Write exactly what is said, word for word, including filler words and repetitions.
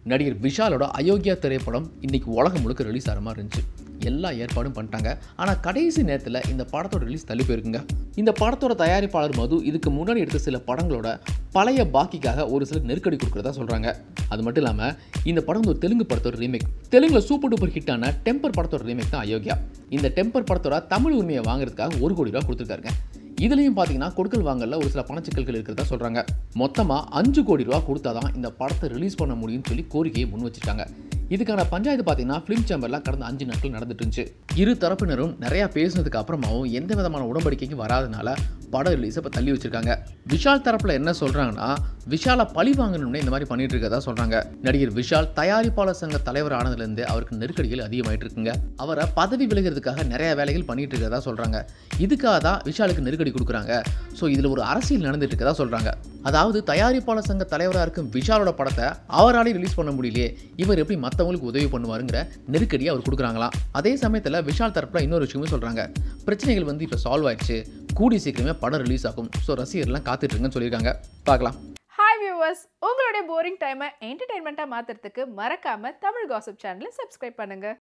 நடிகர் விஷாலோட அயோக்கியா திரைப்படம் இன்னைக்கு உலகம் முழுக்க ரிலீஸ் ஆகிற மாதிரி இருந்துச்சு. எல்லா ஏற்பாடும் பண்ணிட்டாங்க. ஆனால் கடைசி நேரத்தில் இந்த படத்தோட ரிலீஸ் தள்ளி போயிருக்குங்க. இந்த படத்தோட தயாரிப்பாளர் மது இதுக்கு முன்னாடி எடுத்த சில படங்களோட பழைய பாக்கிக்காக ஒரு சில நெருக்கடி கொடுக்குறதா சொல்கிறாங்க. அது மட்டும் இல்லாமல் இந்த படம் ஒரு தெலுங்கு படத்தோட ரீமேக். தெலுங்குல சூப்பர் டூப்பர் ஹிட்டான டெம்பர் படத்தோட ரீமேக் தான் அயோக்கியா. இந்த டெம்பர் படத்தோட தமிழ் உரிமையை வாங்குறதுக்காக ஒரு கோடி ரூபா கொடுத்துருக்காருங்க. இதுலையும் பார்த்தீங்கன்னா கொடுக்கல் வாங்கல ஒரு சில பணச்சிக்கல்கள் இருக்கிறதா சொல்கிறாங்க. மொத்தமாக அஞ்சு கோடி ரூபா கொடுத்தா தான் இந்த படத்தை ரிலீஸ் பண்ண முடியும்னு சொல்லி கோரிக்கையை முன் வச்சுட்டாங்க. இதுக்கான பஞ்சாயத்து பார்த்தீங்கன்னா ஃபிலிம் சேம்பர்லாம் கடந்த அஞ்சு நாட்கள் நடந்துட்டு இருந்துச்சு. இரு தரப்பினரும் நிறையா பேசினதுக்கு அப்புறமாவும் எந்த விதமான உடன்படிக்கைக்கும் வராதனால படம் ரிலீஸை இப்போ தள்ளி வச்சிருக்காங்க. விஷால் தரப்பில் என்ன சொல்கிறாங்கன்னா, விஷாலை பழி வாங்கணும்னு இந்த மாதிரி பண்ணிட்டு இருக்கதா சொல்கிறாங்க. நடிகர் விஷால் தயாரிப்பாளர் சங்க தலைவர் ஆனதுலேருந்து அவருக்கு நெருக்கடிகள் அதிகமாயிட்டு இருக்குங்க. அவரை பதவி விலகிறதுக்காக நிறைய வேலைகள் பண்ணிட்டு இருக்கதா சொல்கிறாங்க. இதுக்காக தான் விஷாலுக்கு நெருக்கடி கொடுக்குறாங்க. ஸோ இதில் ஒரு அரசியல் நடந்துட்டு இருக்கதா சொல்கிறாங்க. அதாவது தயாரிப்பாளர் சங்க தலைவராக இருக்கும் விஷாலோட படத்தை அவராலே ரிலீஸ் பண்ண முடியலையே, இவர் எப்படி மற்றவங்களுக்கு உதவி பண்ணுவாருங்கிற நெருக்கடியை அவர் கொடுக்குறாங்களாம். அதே சமயத்தில் விஷால் தரப்பில் இன்னொரு விஷயமும் சொல்கிறாங்க. பிரச்சனைகள் வந்து இப்போ சால்வ் ஆயிடுச்சு, கூடி சீக்கிரமே படம் ரிலீஸ் ஆகும். ஸோ ரசிகர்லாம் காத்துட்ருங்கன்னு சொல்லியிருக்காங்க. பார்க்கலாம். ஹாய் வியூவர்ஸ், உங்களுடைய போரிங் டைமை என்டர்டைன்மெண்ட்டாக மாற்றுறதுக்கு மறக்காமல் தமிழ் காசிப் சேனலை சப்ஸ்கிரைப் பண்ணுங்கள்.